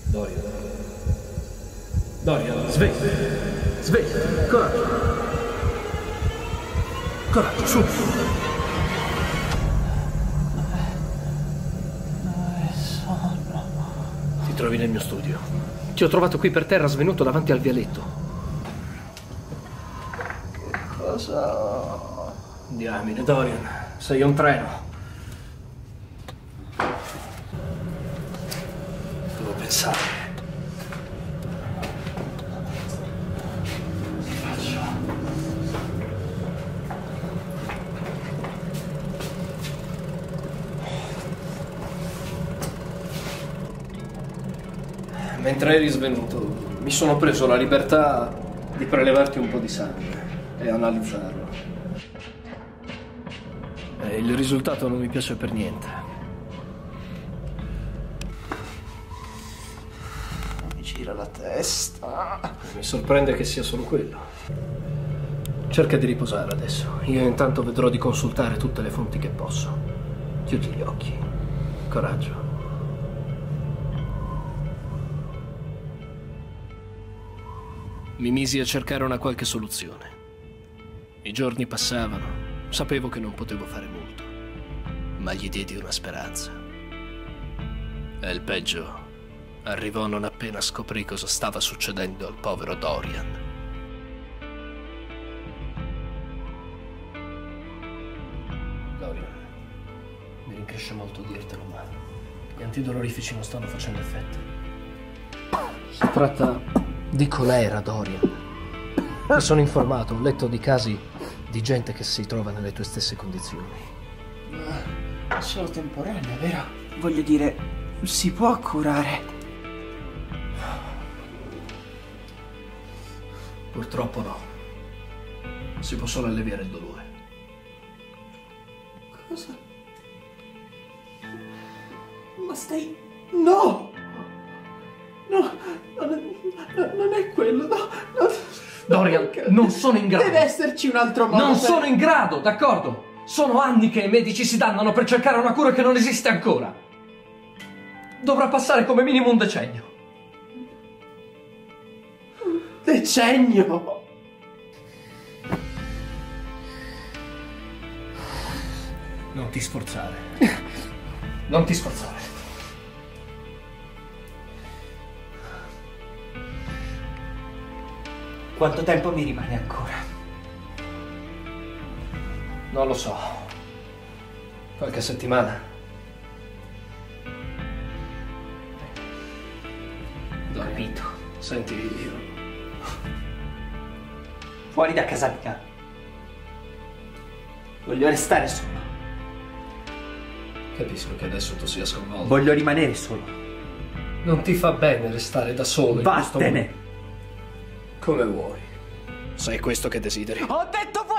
Dorian. Dorian, sveglia. Sveglia. Coraggio. Coraggio, su. Dove sono? Ti trovi nel mio studio. Ti ho trovato qui per terra, svenuto davanti al vialetto. Che cosa? Diamine, Dorian. Sei un treno. Devo pensare. Mentre eri svenuto, mi sono preso la libertà di prelevarti un po' di sangue e analizzarlo. E il risultato non mi piace per niente. Mi gira la testa. Mi sorprende che sia solo quello. Cerca di riposare adesso. Io intanto vedrò di consultare tutte le fonti che posso. Chiudi gli occhi. Coraggio. Mi misi a cercare una qualche soluzione. I giorni passavano, sapevo che non potevo fare molto, ma gli diedi una speranza. E il peggio arrivò non appena scoprì cosa stava succedendo al povero Dorian. Dorian, mi rincresce molto dirtelo, ma gli antidolorifici non stanno facendo effetto. Si tratta di colera, Dorian. Mi sono informato, ho letto di casi di gente che si trova nelle tue stesse condizioni. È solo temporanea, vero? Voglio dire, si può curare. Purtroppo no. Si può solo alleviare il dolore. Cosa? Ma stai... No! No, non è quello, no. Dorian, non sono in grado. Deve esserci un altro modo. Non sono in grado, d'accordo? Sono anni che i medici si dannano per cercare una cura che non esiste ancora. Dovrà passare come minimo un decennio. Un decennio? Non ti sforzare. Non ti sforzare. Quanto tempo mi rimane ancora? Non lo so. Qualche settimana. Ho capito. Senti, io... Fuori da casa mia. Voglio restare solo. Capisco che adesso tu sia sconvolto. Voglio rimanere solo. Non ti fa bene restare da solo in questo Vattene! momento. Come vuoi. Se è questo che desideri. Ho detto fuori!